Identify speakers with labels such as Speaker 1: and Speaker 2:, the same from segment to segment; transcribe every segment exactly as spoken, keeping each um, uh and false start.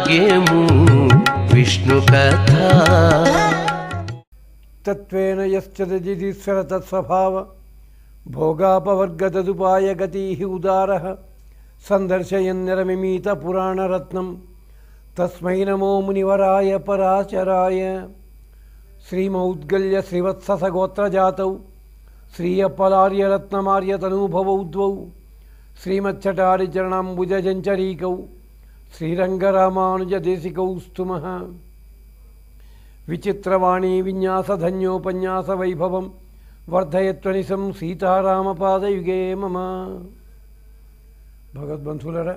Speaker 1: భాగ్యము విష్ణు కథ.
Speaker 2: తత్వేన యశ్చదజిదీశ్వర తత్స్వభావ భోగాపవర్గతదుపాయ గతి ఉదారః సందర్శయన్నిరమిమీత పురాణరత్నం తస్మై నమో మునివరాయ పరాశరాయ. శ్రీమౌద్గల్య శ్రీవత్ససగోత్రజాతౌ శ్రీయప్పలార్యరత్నమార్యతనూభవౌ ద్వౌ శ్రీమచ్చటారిచరణాంబుజజంచరీకౌ శ్రీరంగరామానుజదేశికౌ స్తుమః. విచిత్రవాణీ విన్యాసధన్యోపన్యాస వైభవం వర్ధయత్వనిశం సీతారామపాదయుగే మమ. భగవద్బంధువులరా,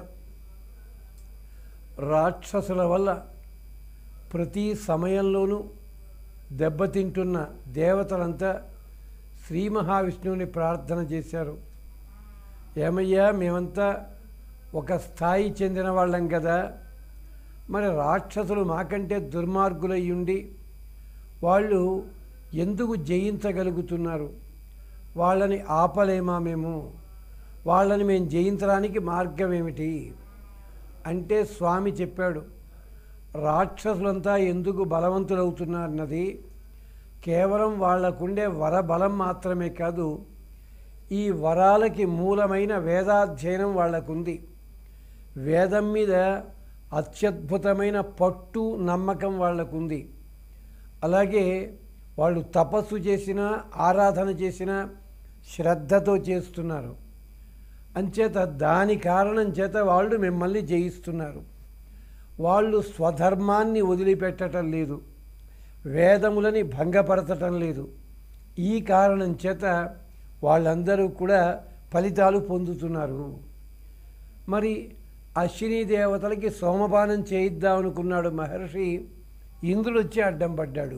Speaker 2: రాక్షసుల వల్ల ప్రతి సమయంలోనూ దెబ్బతింటున్న దేవతలంతా శ్రీ మహావిష్ణువుని ప్రార్థన చేశారు. ఏమయ్యా, మేమంతా ఒక స్థాయి చెందిన వాళ్ళం కదా, మరి రాక్షసులు మాకంటే దుర్మార్గులయ్యుండి వాళ్ళు ఎందుకు జయించగలుగుతున్నారు? వాళ్ళని ఆపలేమా మేము? వాళ్ళని మేము జయించడానికి మార్గం ఏమిటి అంటే స్వామి చెప్పాడు, రాక్షసులంతా ఎందుకు బలవంతులవుతున్నారన్నది కేవలం వాళ్లకుండే వరబలం మాత్రమే కాదు, ఈ వరాలకి మూలమైన వేదాధ్యయనం వాళ్లకుంది. వేదం మీద అత్యద్భుతమైన పట్టు నమ్మకం వాళ్లకుంది. అలాగే వాళ్ళు తపస్సు చేసినా ఆరాధన చేసినా శ్రద్ధతో చేస్తున్నారు. అంచేత దాని కారణం చేత వాళ్ళు మిమ్మల్ని జయిస్తున్నారు. వాళ్ళు స్వధర్మాన్ని వదిలిపెట్టడం లేదు, వేదములని భంగపరచటం లేదు. ఈ కారణం చేత వాళ్ళందరూ కూడా ఫలితాలు పొందుతున్నారు. మరి అశ్విని దేవతలకి సోమపానం చేయిద్దామనుకున్నాడు మహర్షి, ఇంద్రుడు వచ్చి అడ్డం పడ్డాడు.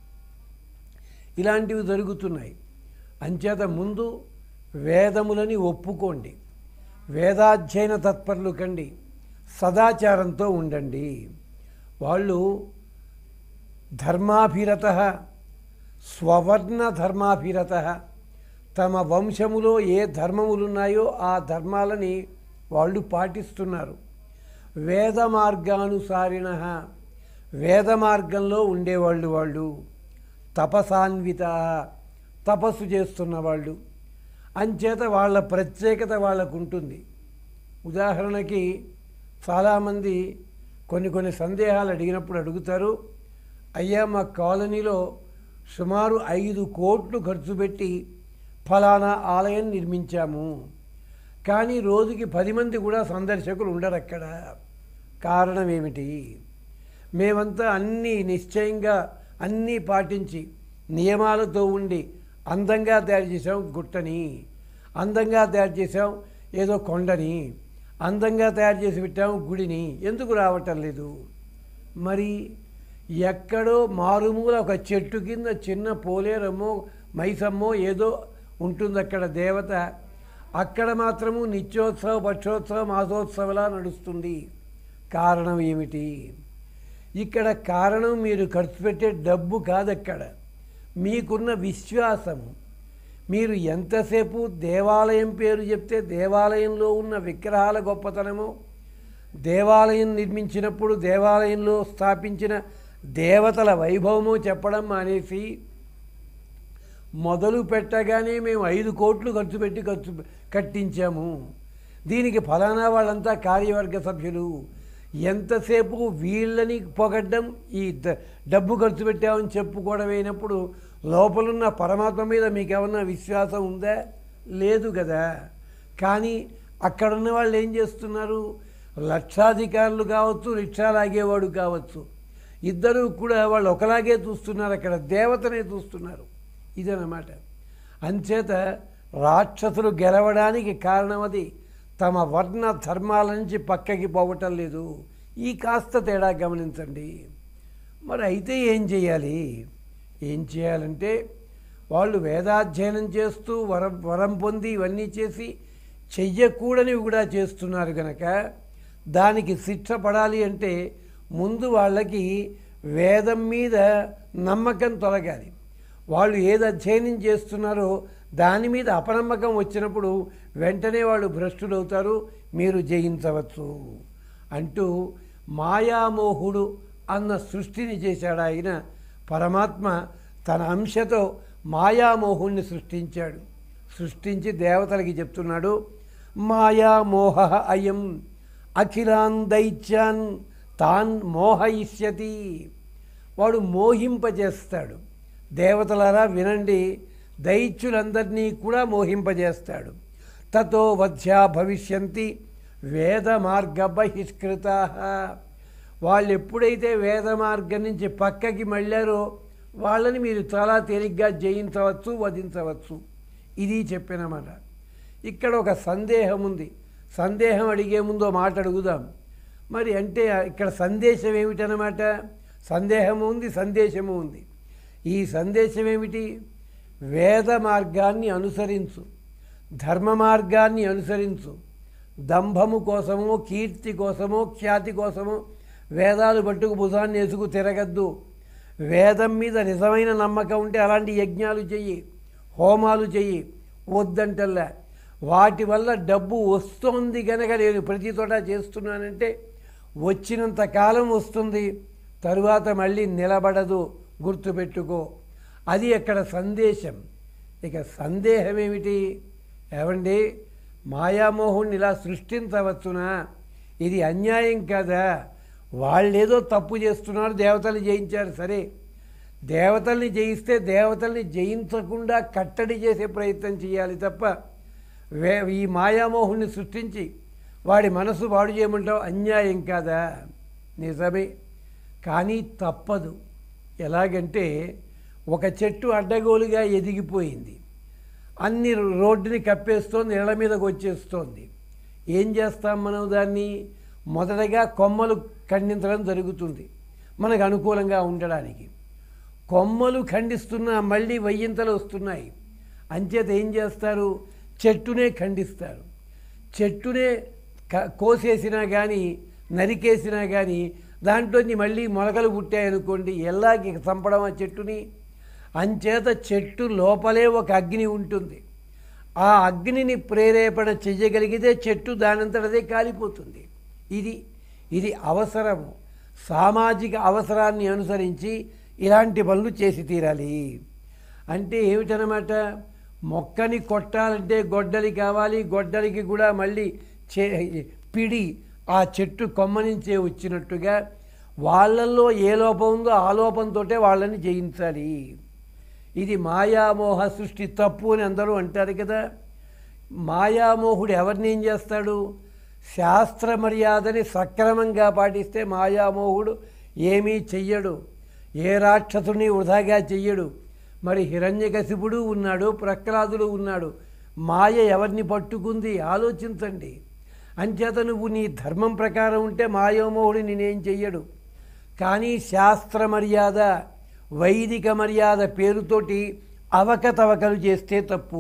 Speaker 2: ఇలాంటివి జరుగుతున్నాయి. అంచేత ముందు వేదములని ఒప్పుకోండి, వేదాధ్యయన తత్పరులు కండి, సదాచారంతో ఉండండి. వాళ్ళు ధర్మాభిరత స్వవర్ణ ధర్మాభిరత, తమ వంశములో ఏ ధర్మములున్నాయో ఆ ధర్మాలని వాళ్ళు పాటిస్తున్నారు. వేద మార్గానుసారిణ, వేద మార్గంలో ఉండేవాళ్ళు. వాళ్ళు తపసాన్విత, తపస్సు చేస్తున్న వాళ్ళు. అంచేత వాళ్ళ ప్రత్యేకత వాళ్ళకు ఉంటుంది. ఉదాహరణకి చాలామంది కొన్ని కొన్ని సందేహాలు అడిగినప్పుడు అడుగుతారు, అయ్యా మా కాలనీలో సుమారు ఐదు కోట్లు ఖర్చు పెట్టి ఫలానా ఆలయం నిర్మించాము, కానీ రోజుకి పది మంది కూడా సందర్శకులు ఉండరు అక్కడ. కారణం ఏమిటి? మేమంతా అన్నీ నిశ్చయంగా అన్నీ పాటించి నియమాలతో ఉండి అందంగా తయారు చేసాం గుట్టని, అందంగా తయారు చేసాం ఏదో కొండని, అందంగా తయారు చేసి పెట్టాము గుడిని, ఎందుకు రావటం లేదు? మరి ఎక్కడో మారుమూల ఒక చెట్టు కింద చిన్న పోలేరమ్మో మైసమ్మో ఏదో ఉంటుంది అక్కడ దేవత, అక్కడ మాత్రము నిత్యోత్సవ పక్షోత్సవ మాసోత్సవలా నడుస్తుంది. కారణం ఏమిటి? ఇక్కడ కారణం మీరు ఖర్చు పెట్టే డబ్బు కాదు, అక్కడ మీకున్న విశ్వాసము. మీరు ఎంతసేపు దేవాలయం పేరు చెప్తే దేవాలయంలో ఉన్న విగ్రహాల గొప్పతనమో, దేవాలయం నిర్మించినప్పుడు దేవాలయంలో స్థాపించిన దేవతల వైభవమో చెప్పడం మానేసి మొదలు పెట్టగానే మేము ఐదు కోట్లు ఖర్చు పెట్టి ఖర్చు కట్టించాము, దీనికి ఫలానా వాళ్ళంతా కార్యవర్గ సభ్యులు, ఎంతసేపు వీళ్ళని పొగడ్డం, ఈ డబ్బు ఖర్చు పెట్టామని చెప్పుకోవడమైనప్పుడు లోపలున్న పరమాత్మ మీద మీకేమన్నా విశ్వాసం ఉందా? లేదు కదా. కానీ అక్కడున్న వాళ్ళు ఏం చేస్తున్నారు? లక్షాధికారులు కావచ్చు, రిక్షా లాగేవాడు కావచ్చు, ఇద్దరూ కూడా వాళ్ళు ఒకలాగే చూస్తున్నారు, అక్కడ దేవతనే చూస్తున్నారు. ఇదన్నమాట. అంచేత రాక్షసులు గెలవడానికి కారణం అది, తమ వర్ణ ధర్మాల నుంచి పక్కకి పోవటం లేదు. ఈ కాస్త తేడా గమనించండి. మరి అయితే ఏం చేయాలి? ఏం చేయాలంటే వాళ్ళు వేదాధ్యయనం చేస్తూ వరం వరం పొంది ఇవన్నీ చేసి చెయ్యకూడనివి కూడా చేస్తున్నారు కనుక దానికి శిక్ష పడాలి అంటే ముందు వాళ్ళకి వేదం మీద నమ్మకం తొలగాలి. వాళ్ళు ఏది అధ్యయనం చేస్తున్నారో దాని మీద అపనమ్మకం వచ్చినప్పుడు వెంటనే వాళ్ళు భ్రష్టులవుతారు, మీరు జయించవచ్చు అంటూ మాయామోహుడు అన్న సృష్టిని చేశాడు ఆయన. పరమాత్మ తన అంశతో మాయామోహుణ్ణి సృష్టించాడు. సృష్టించి దేవతలకి చెప్తున్నాడు, మాయామోహ అయం అఖిలాన్ దైత్యాన్ తాన్ మోహయిష్యతి. వాడు మోహింపజేస్తాడు. దేవతలారా వినండి, దైత్యులందరినీ కూడా మోహింపజేస్తాడు. తతో వధ్యా భవిష్యంతి వేద మార్గ బహిష్కృత. వాళ్ళు ఎప్పుడైతే వేద మార్గం నుంచి పక్కకి మళ్ళారో వాళ్ళని మీరు చాలా తేలిగ్గా జయించవచ్చు, వధించవచ్చు. ఇది చెప్పినమాట. ఇక్కడ ఒక సందేహం ఉంది. సందేహం అడిగే ముందు మాట అడుగుదాం. మరి అంటే ఇక్కడ సందేశం ఏమిటన్నమాట? సందేహము ఉంది, సందేశము ఉంది. ఈ సందేశం ఏమిటి? వేద మార్గాన్ని అనుసరించు, ధర్మ మార్గాన్ని అనుసరించు. దంభము కోసమో, కీర్తి కోసమో, ఖ్యాతి కోసమో వేదాలు పట్టుకు భుజాన్ని వేసుకు తిరగద్దు. వేదం మీద నిజమైన నమ్మకం ఉంటే అలాంటి యజ్ఞాలు చెయ్యి, హోమాలు చెయ్యి. వద్దంటల్లా. వాటి వల్ల డబ్బు వస్తుంది కనుక నేను ప్రతి చోట చేస్తున్నానంటే వచ్చినంత కాలం వస్తుంది, తరువాత మళ్ళీ నిలబడదు. గుర్తుపెట్టుకో. అది అక్కడ సందేశం. ఇక సందేహం ఏమిటి? ఏమండి, మాయామోహుణ్ణి ఇలా సృష్టించవచ్చునా? ఇది అన్యాయం కదా. వాళ్ళేదో తప్పు చేస్తున్నారు, దేవతల్ని జయించారు. సరే, దేవతల్ని జయిస్తే దేవతల్ని జయించకుండా కట్టడి చేసే ప్రయత్నం చేయాలి తప్ప వే ఈ మాయామోహుణ్ణి సృష్టించి వాడి మనసు పాడు చేయమంటావు అన్యాయం కాదా? నిజమే, కానీ తప్పదు. ఎలాగంటే ఒక చెట్టు అడ్డగోలుగా ఎదిగిపోయింది, అన్ని రోడ్డుని కప్పేస్తోంది, నీళ్ళ మీదకి వచ్చేస్తోంది. ఏం చేస్తాం మనం దాన్ని? మొదటగా కొమ్మలు ఖండించడం జరుగుతుంది మనకు అనుకూలంగా ఉండడానికి. కొమ్మలు ఖండిస్తున్నా మళ్ళీ వయ్యింతలు వస్తున్నాయి. అంచేత ఏం చేస్తారు? చెట్టునే ఖండిస్తారు. చెట్టునే కోసేసినా కానీ, నరికేసినా కానీ దాంట్లోంచి మళ్ళీ మొలకలు పుట్టాయనుకోండి, ఎలాగ చంపడం ఆ చెట్టుని? అంచేత చెట్టు లోపలే ఒక అగ్ని ఉంటుంది. ఆ అగ్నిని ప్రేరేపణ చెయ్యగలిగితే చెట్టు దానంతటదే కాలిపోతుంది. ఇది ఇది అవసరము. సామాజిక అవసరాన్ని అనుసరించి ఇలాంటి పనులు చేసి తీరాలి. అంటే ఏమిటనమాట? మొక్కని కొట్టాలంటే గొడ్డలి కావాలి, గొడ్డలికి కూడా మళ్ళీ చే పిడి ఆ చెట్టు కొమ్మ నుంచే వచ్చినట్టుగా వాళ్ళల్లో ఏ లోపం ఉందో ఆ లోపంతో వాళ్ళని జయించాలి. ఇది మాయామోహ సృష్టి తప్పు అని అందరూ అంటారు కదా. మాయామోహుడు ఎవరిని ఏం చేస్తాడు? శాస్త్ర మర్యాదని సక్రమంగా పాటిస్తే మాయామోహుడు ఏమీ చెయ్యడు, ఏ రాక్షసుని వృధాగా చెయ్యడు. మరి హిరణ్యకశిపుడు ఉన్నాడు, ప్రహ్లాదుడు ఉన్నాడు. మాయ ఎవరిని పట్టుకుంది? ఆలోచించండి. అంచేత నువ్వు నీ ధర్మం ప్రకారం ఉంటే మాయామోహుడు నేనేం చెయ్యడు. కానీ శాస్త్ర మర్యాద, వైదిక మర్యాద పేరుతోటి అవకతవకలు చేస్తే తప్పు.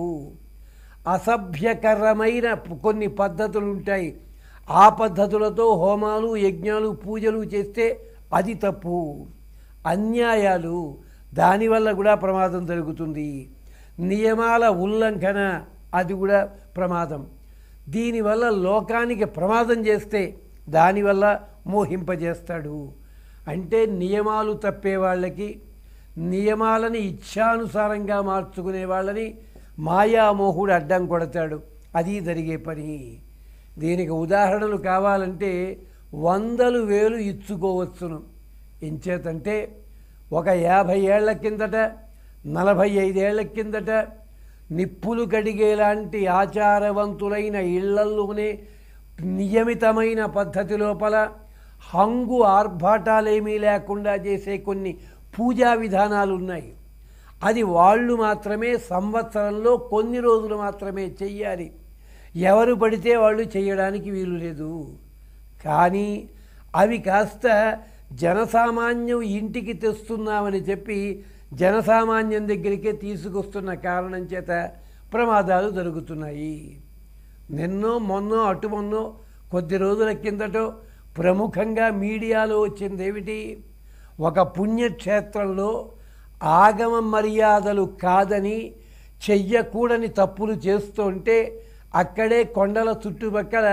Speaker 2: అసభ్యకరమైన కొన్ని పద్ధతులు ఉంటాయి, ఆ పద్ధతులతో హోమాలు, యజ్ఞాలు, పూజలు చేస్తే అది తప్పు. అన్యాయాలు, దానివల్ల కూడా ప్రమాదం జరుగుతుంది. నియమాల ఉల్లంఘన, అది కూడా ప్రమాదం. దీనివల్ల లోకానికి ప్రమాదం చేస్తే దానివల్ల మోహింపజేస్తాడు. అంటే నియమాలు తప్పే వాళ్ళకి, నియమాలని ఇచ్ఛానుసారంగా మార్చుకునే వాళ్ళని మాయామోహుడు అడ్డం కొడతాడు. అది జరిగే పని. దీనికి ఉదాహరణలు కావాలంటే వందలు వేలు ఇచ్చుకోవచ్చును. ఎంచేతంటే ఒక యాభై ఏళ్ల కిందట, నలభై ఐదేళ్ల కిందట నిప్పులు కడిగేలాంటి ఆచారవంతులైన ఇళ్లల్లోనే నియమితమైన పద్ధతి లోపల హంగు ఆర్భాటాలేమీ లేకుండా చేసే కొన్ని పూజా విధానాలు ఉన్నాయి. అది వాళ్ళు మాత్రమే సంవత్సరంలో కొన్ని రోజులు మాత్రమే చెయ్యాలి. ఎవరు పడితే వాళ్ళు చేయడానికి వీలు లేదు. కానీ అవి కాస్త జనసామాన్యం ఇంటికి తెస్తున్నామని చెప్పి జనసామాన్యం దగ్గరికే తీసుకొస్తున్న కారణం చేత ప్రమాదాలు జరుగుతున్నాయి. నిన్నో మొన్నో అటు మొన్నో కొద్ది రోజుల కిందటో ప్రముఖంగా మీడియాలో వచ్చింది ఏమిటి? ఒక పుణ్యక్షేత్రంలో ఆగమ మర్యాదలు కాదని, చెయ్యకూడని తప్పులు చేస్తుంటే అక్కడే కొండల చుట్టుపక్కల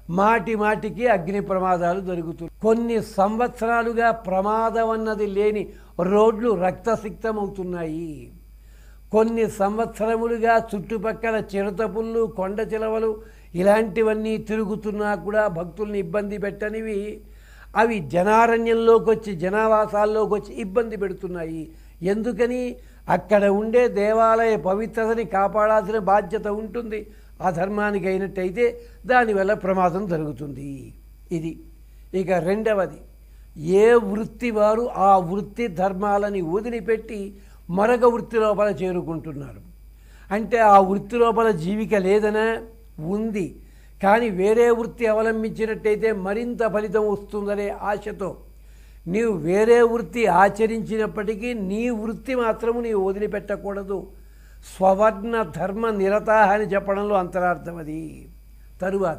Speaker 2: మాటి మాటికి అగ్ని ప్రమాదాలు జరుగుతున్నాయి. కొన్ని సంవత్సరాలుగా ప్రమాదం అన్నది లేని రోడ్లు రక్తసిక్తమవుతున్నాయి. కొన్ని సంవత్సరములుగా చుట్టుపక్కల చిరుతపుళ్ళు, కొండ చిలవలు ఇలాంటివన్నీ తిరుగుతున్నా కూడా భక్తుల్ని ఇబ్బంది పెట్టనివి అవి జనారణ్యంలోకి వచ్చి జనావాసాల్లోకి వచ్చి ఇబ్బంది పెడుతున్నాయి. ఎందుకని? అక్కడ ఉండే దేవాలయ పవిత్రతని కాపాడాల్సిన బాధ్యత ఉంటుంది. ఆ ధర్మానికి అయినట్టయితే దానివల్ల ప్రమాదం జరుగుతుంది. ఇది. ఇక రెండవది, ఏ వృత్తి వారు ఆ వృత్తి ధర్మాలని వదిలిపెట్టి మరొక వృత్తి లోపల చేరుకుంటున్నారు. అంటే ఆ వృత్తి లోపల జీవిక లేదనా? ఉంది. కానీ వేరే వృత్తి అవలంబించినట్టయితే మరింత ఫలితం వస్తుందనే ఆశతో నీవు వేరే వృత్తి ఆచరించినప్పటికీ నీ వృత్తి మాత్రము నీవు వదిలిపెట్టకూడదు. స్వవర్ణ ధర్మ నిరతా అని చెప్పడంలో అంతరార్థం అది. తరువాత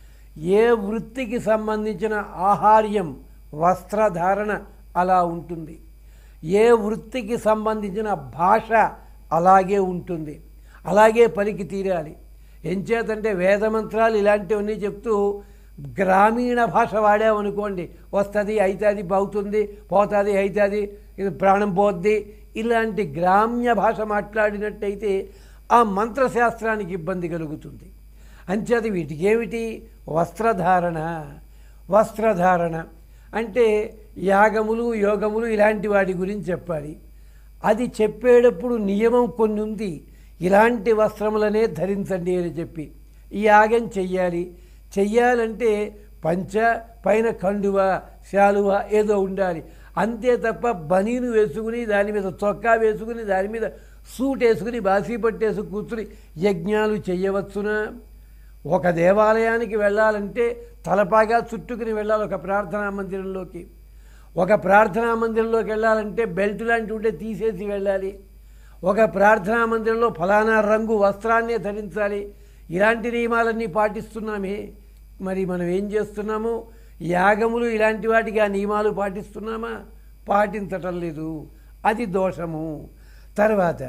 Speaker 2: ఏ వృత్తికి సంబంధించిన ఆహార్యం, వస్త్రధారణ అలా ఉంటుంది. ఏ వృత్తికి సంబంధించిన భాష అలాగే ఉంటుంది. అలాగే పలికి తీరాలి. ఎంచేతంటే వేదమంత్రాలు ఇలాంటివన్నీ చెప్తూ గ్రామీణ భాష వాడామనుకోండి, వస్తుంది, అవుతుంది, బాగుతుంది, పోతుంది, అవుతుంది, ఇది ప్రాణం పోద్ది, ఇలాంటి గ్రామ్య భాష మాట్లాడినట్టయితే ఆ మంత్రశాస్త్రానికి ఇబ్బంది కలుగుతుంది. అంచేత వీటికి ఏమిటి? వస్త్రధారణ. వస్త్రధారణ అంటే యాగములు, యోగములు ఇలాంటి వాటి గురించి చెప్పాలి. అది చెప్పేటప్పుడు నియమం కొన్ని ఉంది. ఇలాంటి వస్త్రములనే ధరించండి అని చెప్పి ఈ యాగం చెయ్యాలి. చెయ్యాలంటే పంచ, పైన కండువ, శాలువ ఏదో ఉండాలి. అంతే తప్ప బనీను వేసుకుని దాని మీద చొక్కా వేసుకుని దాని మీద సూట్ వేసుకుని బాసీ పట్టేసి కూర్చుని యజ్ఞాలు చెయ్యవచ్చునా? ఒక దేవాలయానికి వెళ్ళాలంటే తలపాగా చుట్టుకుని వెళ్ళాలి. ఒక ప్రార్థనా మందిరంలోకి ఒక ప్రార్థనా మందిరంలోకి వెళ్ళాలంటే బెల్ట్ లాంటి ఉంటే తీసేసి వెళ్ళాలి. ఒక ప్రార్థనా మందిరంలో ఫలానా రంగు వస్త్రాన్నే ధరించాలి. ఇలాంటి నియమాలన్నీ పాటిస్తున్నామే. మరి మనం ఏం చేస్తున్నాము? యాగములు ఇలాంటి వాటికి ఆ నియమాలు పాటిస్తున్నామా? పాటించటం లేదు. అది దోషము. తర్వాత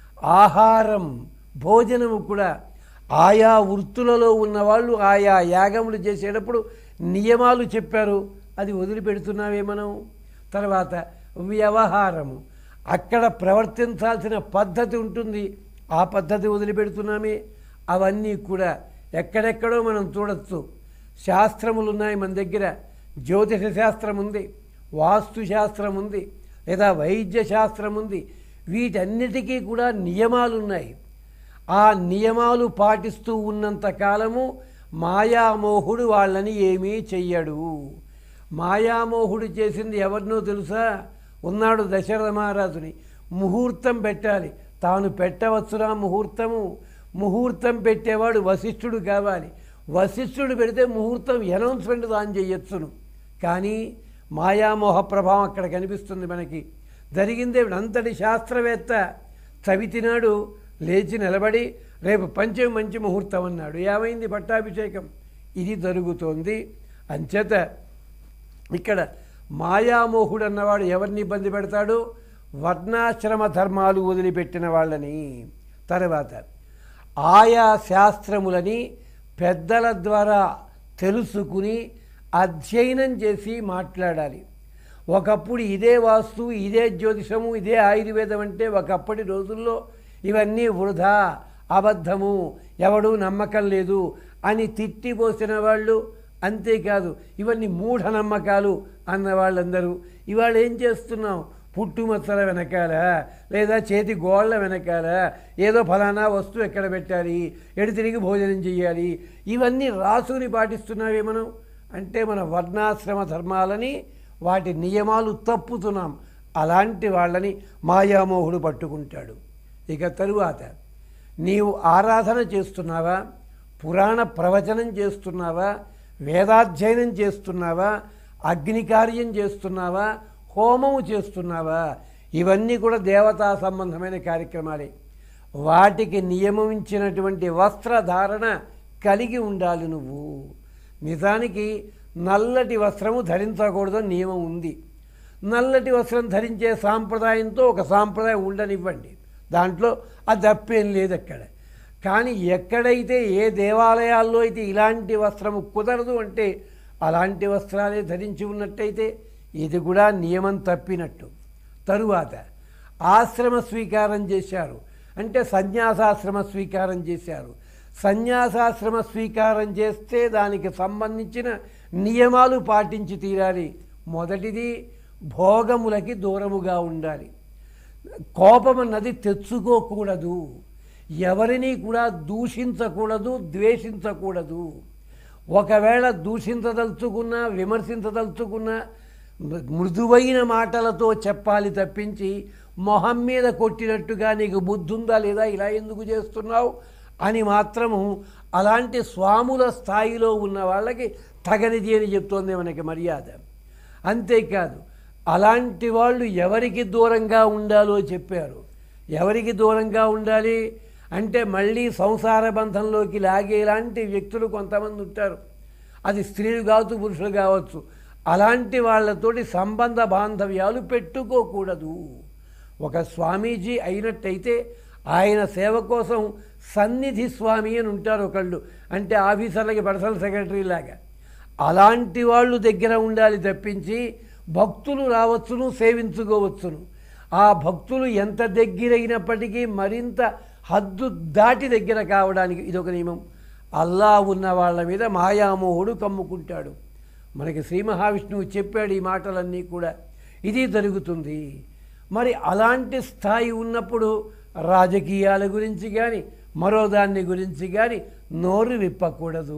Speaker 2: ఆహారం, భోజనము కూడా ఆయా వృత్తులలో ఉన్నవాళ్ళు ఆయా యాగములు చేసేటప్పుడు నియమాలు చెప్పారు, అది వదిలిపెడుతున్నామే మనం. తర్వాత వ్యవహారము, అక్కడ ప్రవర్తించాల్సిన పద్ధతి ఉంటుంది, ఆ పద్ధతి వదిలిపెడుతున్నామే. అవన్నీ కూడా ఎక్కడెక్కడో మనం చూడొచ్చు. శాస్త్రములు ఉన్నాయి మన దగ్గర. జ్యోతిష శాస్త్రం ఉంది, వాస్తు శాస్త్రం ఉంది, లేదా వైద్య శాస్త్రం ఉంది. వీటన్నిటికీ కూడా నియమాలు ఉన్నాయి. ఆ నియమాలు పాటిస్తూ ఉన్నంత కాలము మాయామోహుడు వాళ్ళని ఏమీ చెయ్యడు. మాయామోహుడు చేసింది ఎవరినో తెలుసా? ఉన్నాడు దశరథ మహారాజుని. ముహూర్తం పెట్టాలి. తాను పెట్టవచ్చునా ముహూర్తము? ముహూర్తం పెట్టేవాడు వశిష్ఠుడు కావాలి. వశిష్ఠుడు పెడితే ముహూర్తం అనౌన్స్మెంట్ తాను చేయొచ్చును. కానీ మాయామోహ ప్రభావం అక్కడ కనిపిస్తుంది మనకి. జరిగిందే అంతటి శాస్త్రవేత్త చవితినాడు లేచి నిలబడి రేపు పంచమి మంచి ముహూర్తం అన్నాడు. ఏమైంది? పట్టాభిషేకం. ఇది జరుగుతోంది. అంచేత ఇక్కడ మాయామోహుడు అన్నవాడు ఎవరిని ఇబ్బంది పెడతాడు? వర్ణాశ్రమ ధర్మాలు వదిలిపెట్టిన వాళ్ళని. తర్వాత ఆయా శాస్త్రములని పెద్దల ద్వారా తెలుసుకుని అధ్యయనం చేసి మాట్లాడాలి. ఒకప్పుడు ఇదే వాస్తు, ఇదే జ్యోతిషము, ఇదే ఆయుర్వేదం అంటే ఒకప్పటి రోజుల్లో ఇవన్నీ వృధా, అబద్ధము, ఎవడూ నమ్మకం లేదు అని తిట్టిపోసిన వాళ్ళు. అంతేకాదు ఇవన్నీ మూఢనమ్మకాలు అన్న వాళ్ళందరూ ఇవాళ ఏం చేస్తున్నాం? పుట్టుమచ్చల వెనకాల లేదా చేతి గోళ్ల వెనకాల ఏదో ఫలానా వస్తువు ఎక్కడ పెట్టాలి, ఎడు తిరిగి భోజనం చేయాలి, ఇవన్నీ రాసుని పాటిస్తున్నావే మనం. అంటే మన వర్ణాశ్రమ ధర్మాలని, వాటి నియమాలు తప్పుతున్నాం. అలాంటి వాళ్ళని మాయామోహుడు పట్టుకుంటాడు. ఇక తరువాత నీవు ఆరాధన చేస్తున్నావా, పురాణ ప్రవచనం చేస్తున్నావా, వేదాధ్యయనం చేస్తున్నావా, అగ్ని కార్యం చేస్తున్నావా, హోమము చేస్తున్నావా, ఇవన్నీ కూడా దేవతా సంబంధమైన కార్యక్రమాలే. వాటికి నియమించినటువంటి వస్త్రధారణ కలిగి ఉండాలి నువ్వు. నిజానికి నల్లటి వస్త్రము ధరించకూడదని నియమం ఉంది. నల్లటి వస్త్రం ధరించే సాంప్రదాయంతో ఒక సాంప్రదాయం ఉండనివ్వండి, దాంట్లో అది తప్పేం లేదు అక్కడ. కానీ ఎక్కడైతే ఏ దేవాలయాల్లో అయితే ఇలాంటి వస్త్రము కుదరదు అంటే అలాంటి వస్త్రాలే ధరించి ఉన్నట్టయితే ఇది కూడా నియమం తప్పినట్టు. తరువాత ఆశ్రమ స్వీకారం చేశారు అంటే సన్యాసాశ్రమ స్వీకారం చేశారు. సన్యాసాశ్రమ స్వీకారం చేస్తే దానికి సంబంధించిన నియమాలు పాటించి తీరాలి. మొదటిది భోగములకి దూరముగా ఉండాలి. కోపం అన్నది తెచ్చుకోకూడదు. ఎవరిని కూడా దూషించకూడదు, ద్వేషించకూడదు. ఒకవేళ దూషించదలుచుకున్నా విమర్శించదలుచుకున్నా మృదువైన మాటలతో చెప్పాలి తప్పించి మొహం మీద కొట్టినట్టుగా నీకు బుద్ధి ఉందా లేదా, ఇలా ఎందుకు చేస్తున్నావు అని మాత్రము అలాంటి స్వాముల స్థాయిలో ఉన్న వాళ్ళకి తగనిది అని చెప్తోంది మనకి మర్యాద. అంతేకాదు అలాంటి వాళ్ళు ఎవరికి దూరంగా ఉండాలో చెప్పారు. ఎవరికి దూరంగా ఉండాలి అంటే మళ్ళీ సంసార బంధంలోకి లాగేలాంటి వ్యక్తులు కొంతమంది ఉంటారు. అది స్త్రీలు కావచ్చు, పురుషులు కావచ్చు. అలాంటి వాళ్ళతోటి సంబంధ బాంధవ్యాలు పెట్టుకోకూడదు. ఒక స్వామీజీ అయినట్టయితే ఆయన సేవ కోసం సన్నిధి స్వామి అని ఉంటారు ఒకళ్ళు, అంటే ఆఫీసర్లకి పర్సనల్ సెక్రటరీ లాగా. అలాంటి వాళ్ళు దగ్గర ఉండాలి తప్పించి భక్తులు రావచ్చును, సేవించుకోవచ్చును. ఆ భక్తులు ఎంత దగ్గరైనప్పటికీ మరింత హద్దు దాటి దగ్గర కావడానికి ఇదొక నియమం. అల్లా ఉన్న వాళ్ళ మీద మాయామోహుడు కమ్ముకుంటాడు. మనకి శ్రీ మహావిష్ణువు చెప్పాడు ఈ మాటలన్నీ కూడా. ఇది జరుగుతుంది. మరి అలాంటి స్థాయి ఉన్నప్పుడు రాజకీయాల గురించి కానీ మరో దాన్ని గురించి కానీ నోరు విప్పకూడదు.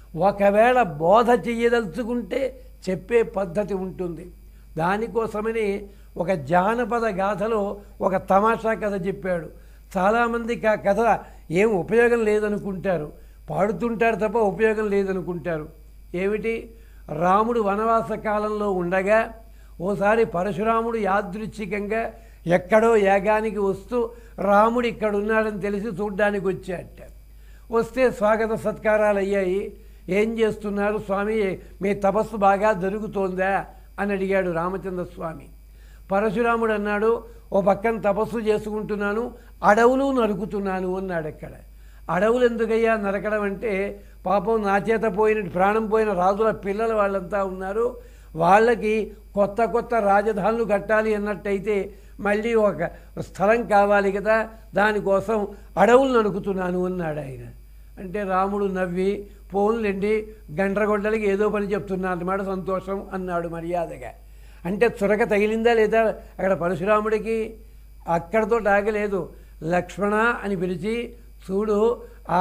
Speaker 2: ఒకవేళ బోధ చెయ్యదలుచుకుంటే చెప్పే పద్ధతి ఉంటుంది. దానికోసమని ఒక జానపద గాథలో ఒక తమాషా కథ చెప్పాడు. చాలామందికి ఆ కథ ఏం ఉపయోగం లేదనుకుంటారు, పాడుతుంటారు తప్ప ఉపయోగం లేదనుకుంటారు. ఏమిటి? రాముడు వనవాస కాలంలో ఉండగా ఓసారి పరశురాముడు యాదృచ్ఛికంగా ఎక్కడో యాగానికి వస్తూ రాముడు ఇక్కడ ఉన్నాడని తెలిసి చూడ్డానికి వచ్చాట. వస్తే స్వాగత సత్కారాలు అయ్యాయి. ఏం చేస్తున్నారు స్వామి, మీ తపస్సు బాగా జరుగుతోందా అని అడిగాడు రామచంద్ర స్వామి. పరశురాముడు అన్నాడు, ఓ పక్కన తపస్సు చేసుకుంటున్నాను, అడవులు నరుకుతున్నాను అన్నాడు. అక్కడ అడవులు ఎందుకయ్యా నరకడం అంటే, పాపం నా చేత పోయిన ప్రాణం పోయిన రాజుల పిల్లలు వాళ్ళంతా ఉన్నారు, వాళ్ళకి కొత్త కొత్త రాజధానులు కట్టాలి అన్నట్టయితే మళ్ళీ ఒక స్థలం కావాలి కదా, దానికోసం అడవులు నరుకుతున్నాను అన్నాడు ఆయన. అంటే రాముడు నవ్వి, పోన్లేండి గండ్రగొడ్డలకి ఏదో పని చెప్తున్నా అన్నమాట, సంతోషం అన్నాడు మర్యాదగా. అంటే చురక తగిలిందా లేదా అక్కడ పరశురాముడికి? అక్కడతో ఆగలేదు. లక్ష్మణ అని పిలిచి, చూడు ఆ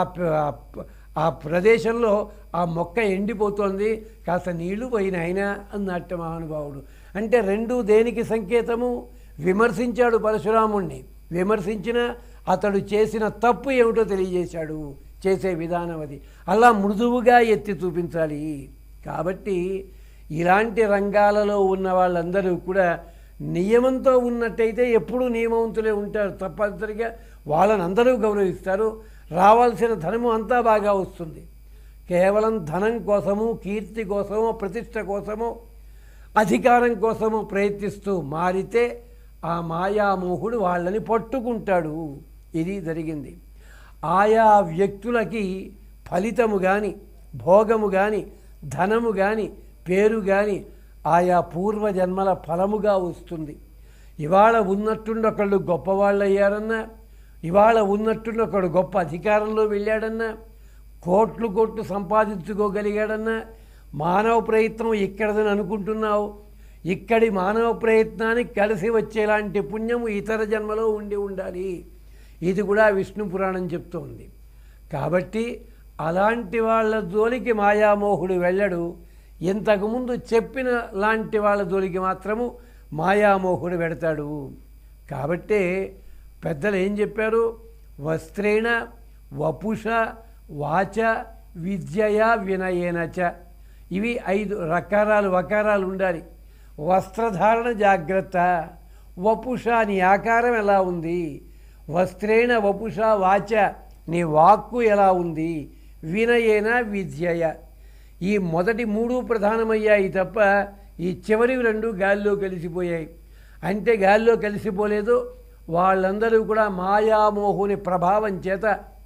Speaker 2: ఆ ప్రదేశంలో ఆ మొక్క ఎండిపోతోంది, కాస్త నీళ్లు పోయిన ఆయన అన్నట్టు మహానుభావుడు. అంటే రెండు దేనికి సంకేతము? విమర్శించాడు పరశురాముణ్ణి. విమర్శించిన అతడు చేసిన తప్పు ఏమిటో తెలియజేశాడు. చేసే విధానం అది అలా మృదువుగా ఎత్తి చూపించాలి. కాబట్టి ఇలాంటి రంగాలలో ఉన్న వాళ్ళందరూ కూడా నియమంతో ఉన్నట్టయితే ఎప్పుడూ నియమవంతులే ఉంటారు. తప్పనిసరిగా వాళ్ళని అందరూ గౌరవిస్తారు. రావాల్సిన ధనము అంతా బాగా వస్తుంది. కేవలం ధనం కోసము, కీర్తి కోసమో, ప్రతిష్ట కోసమో, అధికారం కోసము ప్రయత్నిస్తూ మారితే ఆ మాయామోహుడు వాళ్ళని పట్టుకుంటాడు. ఇది జరిగింది. ఆయా వ్యక్తులకి ఫలితము కానీ, భోగము కానీ, ధనము కానీ, పేరు కానీ ఆయా పూర్వజన్మల ఫలముగా వస్తుంది. ఇవాళ ఉన్నట్టుండి ఒకళ్ళు గొప్పవాళ్ళు అయ్యారన్నా, ఇవాళ ఉన్నట్టుండి ఒకడు గొప్ప అధికారంలో వెళ్ళాడన్నా, కోట్లు కోట్లు సంపాదించుకోగలిగాడన్నా, మానవ ప్రయత్నం ఇక్కడదని అనుకుంటున్నావు, ఇక్కడి మానవ ప్రయత్నానికి కలిసి వచ్చేలాంటి పుణ్యము ఇతర జన్మలో ఉండి ఉండాలి. ఇది కూడా విష్ణు పురాణం చెప్తోంది. కాబట్టి అలాంటి వాళ్ళ జోలికి మాయామోహుడు వెళ్ళడు. ఇంతకుముందు చెప్పిన లాంటి వాళ్ళ జోలికి మాత్రము మాయామోహుడు పెడతాడు. కాబట్టే పెద్దలు ఏం చెప్పారు? వస్త్రేణ వపుష వాచ విద్యయ వినయేనచ. ఇవి ఐదు రకారాలు వకారాలు ఉండాలి. వస్త్రధారణ జాగ్రత్త. వపుష నీ ఆకారం ఎలా ఉంది, వస్త్రేణ వపుష వాచ నీ వాక్కు ఎలా ఉంది, వినయేన విద్యయ. ఈ మొదటి మూడు ప్రధానమయ్యాయి తప్ప ఈ చివరి రెండు గాల్లో కలిసిపోయాయి. అంటే గాల్లో కలిసిపోలేదు, వాళ్ళందరూ కూడా మాయామోహుని ప్రభావం చేత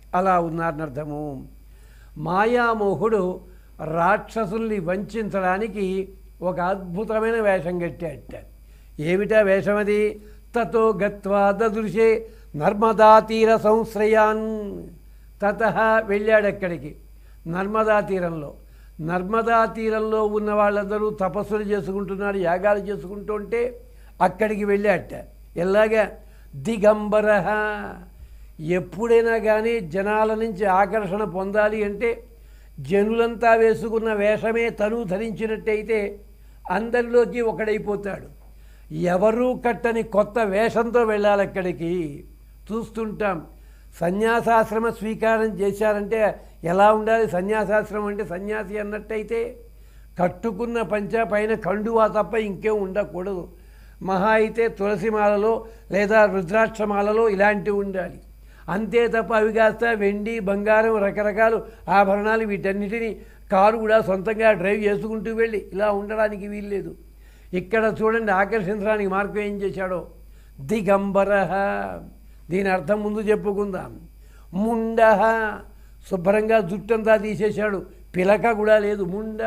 Speaker 2: అలా ఉన్నారని అర్థము. మాయామోహుడు రాక్షసుల్ని వంచడానికి ఒక అద్భుతమైన వేషం కట్టాడట. ఏమిటా వేషం అది? తతో గత్వా దదృశే నర్మదా తీర సంశ్రయాన్. తత వెళ్ళాడక్కడికి నర్మదా తీరంలో. నర్మదా తీరంలో ఉన్న వాళ్ళందరూ తపస్సులు చేసుకుంటున్నారు, యాగాలు చేసుకుంటూ ఉంటే అక్కడికి వెళ్ళాట. ఎలాగా? దిగంబర. ఎప్పుడైనా కానీ జనాల నుంచి ఆకర్షణ పొందాలి అంటే జనులంతా వేసుకున్న వేషమే తను ధరించినట్టయితే అందరిలోకి ఒకడైపోతాడు. ఎవరూ కట్టని కొత్త వేషంతో వెళ్ళాలి అక్కడికి. చూస్తుంటాం సన్యాసాశ్రమ స్వీకారం చేశారంటే ఎలా ఉండాలి? సన్యాసాశ్రమం అంటే సన్యాసి అన్నట్టయితే కట్టుకున్న పంచ పైన కండువా తప్ప ఇంకేం ఉండకూడదు. మహా అయితే తులసిమాలలో లేదా రుద్రాక్షమాలలో ఇలాంటివి ఉండాలి. అంతే తప్ప అవి కాస్త వెండి బంగారం రకరకాలు ఆభరణాలు వీటన్నిటినీ కారు కూడా సొంతంగా డ్రైవ్ చేసుకుంటూ వెళ్ళి ఇలా ఉండడానికి వీల్లేదు. ఇక్కడ చూడండి ఆకర్షించడానికి మార్గం ఏం చేశాడో. దిగంబర. దీని అర్థం ముందు చెప్పుకుందాం. ముండ. శుభ్రంగా జుట్టంతా తీసేశాడు, పిలక కూడా లేదు. ముండ.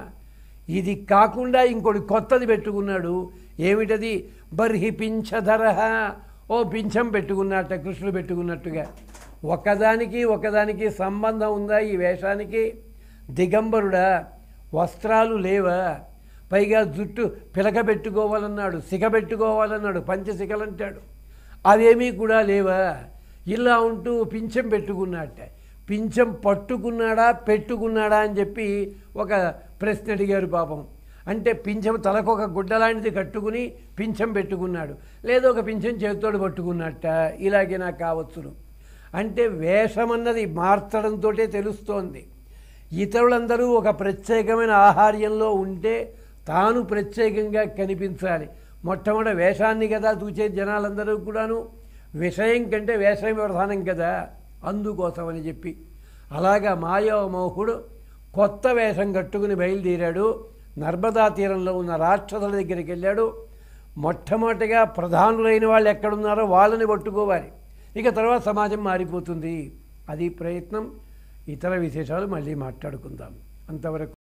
Speaker 2: ఇది కాకుండా ఇంకోటి కొత్తది పెట్టుకున్నాడు. ఏమిటది? బర్హి పింఛధర. ఓ పింఛం పెట్టుకున్నట్ట, కృష్ణుడు పెట్టుకున్నట్టుగా. ఒకదానికి ఒకదానికి సంబంధం ఉందా ఈ వేషానికి? దిగంబరుడా? వస్త్రాలు లేవా? పైగా జుట్టు పిలక పెట్టుకోవాలన్నాడు, సిగ పెట్టుకోవాలన్నాడు, పంచసికలంటాడు. అవేమీ కూడా లేవా? ఇలా ఉంటూ పింఛం పెట్టుకున్నట్ట. పింఛం పట్టుకున్నాడా పెట్టుకున్నాడా అని చెప్పి ఒక ప్రశ్న అడిగారు పాపం. అంటే పింఛం తలకొక గుడ్డలాంటిది కట్టుకుని పింఛం పెట్టుకున్నాడు, లేదా ఒక పింఛం చేతితోడు పట్టుకున్నట్ట. ఇలాగే నాకు కావచ్చును. అంటే వేషమన్నది మార్చడంతో తెలుస్తోంది. ఇతరులందరూ ఒక ప్రత్యేకమైన ఆహార్యంలో ఉంటే తాను ప్రత్యేకంగా కనిపించాలి. మొట్టమొదటి వేషాన్ని కదా చూసే జనాలందరూ కూడాను. విషయం కంటే వేషం ప్రధానం కదా, అందుకోసమని చెప్పి అలాగా మాయామోహుడు కొత్త వేషం కట్టుకుని బయలుదేరాడు. నర్మదా తీరంలో ఉన్న రాక్షసుల దగ్గరికి వెళ్ళాడు. మొట్టమొదటిగా ప్రధానులైన వాళ్ళు ఎక్కడున్నారో వాళ్ళని పట్టుకోవాలి. ఇక తర్వాత సమాజం మారిపోతుంది. అది ప్రయత్నం. ఇతర విశేషాలు మళ్ళీ మాట్లాడుకుందాం. అంతవరకు